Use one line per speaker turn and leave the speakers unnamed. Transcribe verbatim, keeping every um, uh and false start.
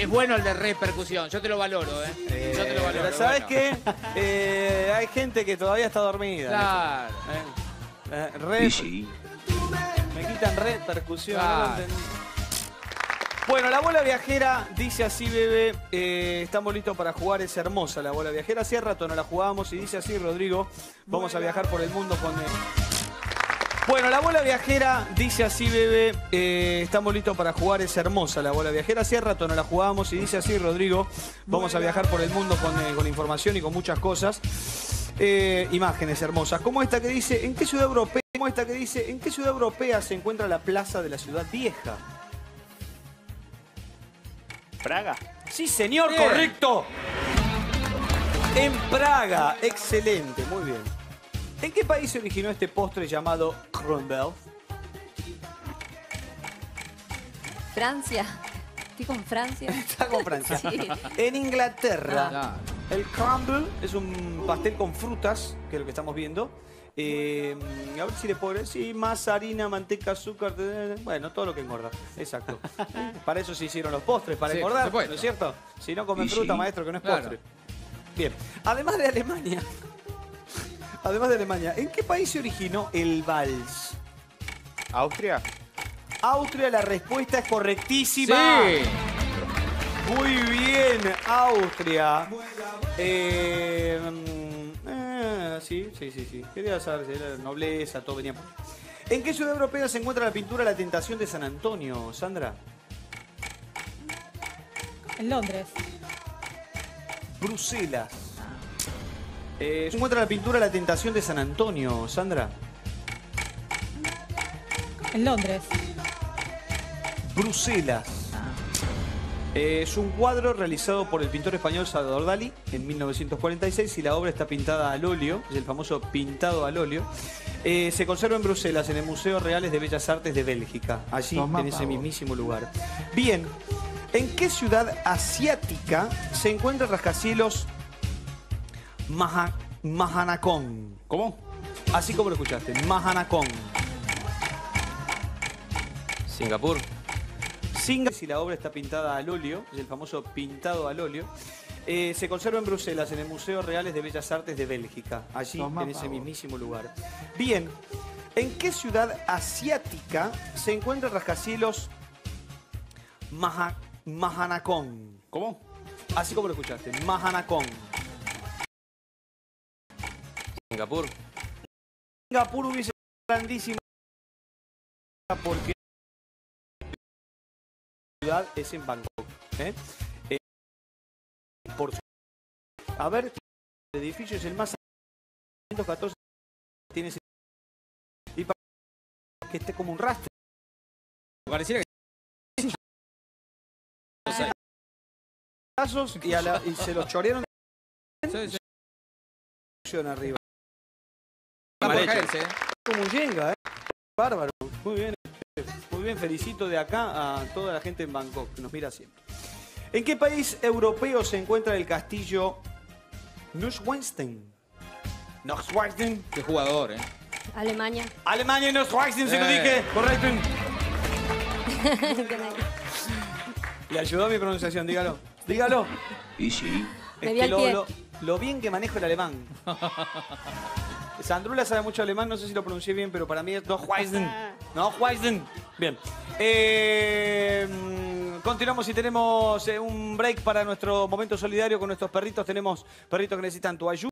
Es bueno el de repercusión, yo te lo valoro, ¿eh?
eh
yo te lo valoro.
Pero ¿sabes
bueno.
qué? Eh, hay gente que todavía está dormida.
Claro.
Eh, eh, re, sí. Me quitan repercusión.
Claro.
No lo entendí. Bueno, la bola viajera dice así, bebé, eh, estamos listos para jugar, es hermosa la bola viajera. Hace rato no la jugábamos y dice así, Rodrigo, vamos a viajar por el mundo con... El... Bueno, la bola viajera dice así, bebé, eh, estamos listos para jugar, es hermosa la bola viajera. Hace rato no la jugábamos y dice así, Rodrigo, vamos a viajar por el mundo con, eh, con información y con muchas cosas. Eh, imágenes hermosas, como esta que dice, ¿en qué ciudad europea, como esta que dice, ¿en qué ciudad europea se encuentra la plaza de la ciudad vieja?
¿Praga?
Sí, señor,
bien.
Correcto. En Praga, excelente, muy bien. ¿En qué país se originó este postre llamado crumble?
Francia. Estoy con Francia.
Está con Francia.
Sí.
En Inglaterra,
Ah.
el crumble es un pastel con frutas, que es lo que estamos viendo. Eh, a ver si le puedo decir, masa, harina, manteca, azúcar, bueno, todo lo que engorda. Exacto. Para eso se hicieron los postres, para
Sí,
engordar,
por supuesto.
¿no es cierto? Si no comen
Y
fruta,
sí.
maestro, que no es
Claro.
postre. Bien. Además de Alemania, además de Alemania, ¿en qué país se originó el vals?
¿Austria?
Austria, la respuesta es correctísima.
Sí.
Muy bien, Austria. Eh, eh, sí, sí, sí, sí. Quería saber si era nobleza, todo venía por ahí. ¿En qué ciudad europea se encuentra la pintura La Tentación de San Antonio, Sandra?
En Londres.
Bruselas. Eh, se encuentra la pintura La Tentación de San Antonio, Sandra.
En Londres.
Bruselas. Eh, es un cuadro realizado por el pintor español Salvador Dalí en mil novecientos cuarenta y seis y la obra está pintada al óleo, es el famoso pintado al óleo. Eh, se conserva en Bruselas, en el Museo Reales de Bellas Artes de Bélgica, allí
Toma,
en ese
pavo.
mismísimo lugar. Bien, ¿en qué ciudad asiática se encuentra el rascacielos Maha, Mahanakon?
¿Cómo?
Así como lo escuchaste, Mahanakon.
Singapur.
Singapur, si la obra está pintada al óleo, es el famoso pintado al óleo. Eh, se conserva en Bruselas, en el Museo Reales de Bellas Artes de Bélgica, allí
Toma,
en ese
pavo.
mismísimo lugar. Bien, ¿en qué ciudad asiática se encuentra el rascacielos Maha, Mahanakon?
¿Cómo?
Así como lo escuchaste, Mahanakon.
Singapur.
Singapur hubiese sido grandísimo porque la ciudad es en Bangkok. ¿eh? Eh, por su... A ver, el edificio es el más ciento catorce tiene ese... y para que esté como un rastro.
Pareciera que...
Casos y, a la- y se los chorearon
Sí, sí.
arriba.
Está por
Mal hecho.
caerse, ¿eh?
Como un Jenga, ¿eh? Bárbaro. Muy bien. Muy bien, felicito de acá a toda la gente en Bangkok, que nos mira siempre. ¿En qué país europeo se encuentra el castillo Neuschwanstein? Neuschwanstein.
Qué jugador, ¿eh?
Alemania.
Alemania, Neuschwanstein, se lo
Eh.
dije. Correcto. Le ayudó a mi pronunciación, dígalo. Dígalo.
Y sí.
Me
Es
vi
que
al
lo,
pie.
lo- lo bien que manejo el alemán. Sandrula sabe mucho alemán, no sé si lo pronuncié bien, pero para mí es Neuschwanstein. Neuschwanstein. Bien. Eh, mm, continuamos y tenemos eh, un break para nuestro momento solidario con nuestros perritos. Tenemos perritos que necesitan tu ayuda.